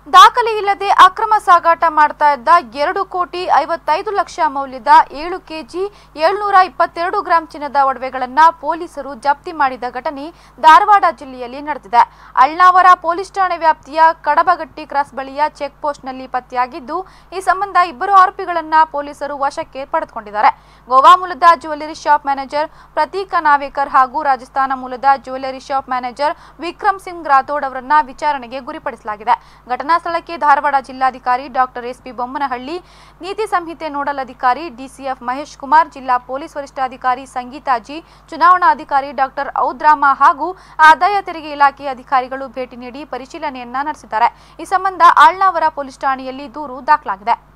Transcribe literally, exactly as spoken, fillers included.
ದಾಖಲೆ ಇಲ್ಲದೆ ಅಕ್ರಮ ಸಾಗಾಟ ಮಾಡ್ತಾ ಇದ್ದ ಎರಡು ಕೋಟಿ ಐವತ್ತೈದು ಲಕ್ಷ ಮೌಲ್ಯದ ಏಳು ಕೆಜಿ ಏಳ್ನೂರ ಇಪ್ಪತ್ತೆರಡು ಗ್ರಾಂ ಚಿನ್ನದ ಒಡವೆಗಳನ್ನು ಪೊಲೀಸರು ಜಪ್ತಿ ಮಾಡಿದ ಘಟನೆ ಧಾರವಾಡ ಜಿಲ್ಲೆಯಲ್ಲಿ ನಡೆದಿದೆ. ಅಳ್ನಾವರ ಪೊಲೀಸ್ ಠಾಣೆ ವ್ಯಾಪ್ತಿಯ ಕಡಬಗಟ್ಟಿ ಕ್ರಾಸ್ ಬಳಿಯ ಚೆಕ್ ಪೋಸ್ಟ್ನಲ್ಲಿ ಪತ್ತೆಯಾಗಿದ್ದು, ಈ ಸಂಬಂಧ ಇಬ್ಬರು ಆರೋಪಿಗಳನ್ನು ಪೊಲೀಸರು ವಶಕ್ಕೆ ಪಡೆದುಕೊಂಡಿದ್ದಾರೆ. ಗೋವಾ ಮೂಲದ ಜ್ಯುವೆಲರಿ ಶಾಪ್ ಮ್ಯಾನೇಜರ್ ಪ್ರತೀಕ ನಾವೇಕರ್ ಹಾಗೂ ರಾಜಸ್ಥಾನ ಮೂಲದ jewellery shop manager Vikram Singh Rathod ಅವರನ್ನ ವಿಚಾರಣೆಗೆ ಗುರಿಪಡಿಸಲಾಗಿದೆ. ಘಟನಾ ಸ್ಥಳಕ್ಕೆ ಧಾರವಾಡ ಜಿಲ್ಲಾಧಿಕಾರಿ ಡಾಕ್ಟರ್ ಎಸ್ ಪಿ ಬೊಮ್ಮನಹಳ್ಳಿ, ನೀತಿ ಸಂಹಿತೆ ನೋಡಲ್ ಅಧಿಕಾರಿ ಡಿಸಿಎಫ್ ಮಹೇಶ್ ಕುಮಾರ್, ಜಿಲ್ಲಾ ಪೊಲೀಸ್ ವರಿಷ್ಠಾಧಿಕಾರಿ ಸಂಗೀತಾಜಿ, ಚುನಾವಣಾ ಅಧಿಕಾರಿ ಡಾಕ್ಟರ್ ಔದ್ರಾಮ ಹಾಗೂ ಆದಾಯ ತೆರಿಗೆ ಇಲಾಖೆ ಅಧಿಕಾರಿಗಳು ಭೇಟಿ ನೀಡಿ ಪರಿಶೀಲನೆಯನ್ನ ನಡೆಸಿದ್ದಾರೆ. ಈ ಸಂಬಂಧ ಅಳ್ನಾವರ ಪೊಲೀಸ್ ಠಾಣೆಯಲ್ಲಿ ದೂರು ದಾಖಲಾಗಿದೆ.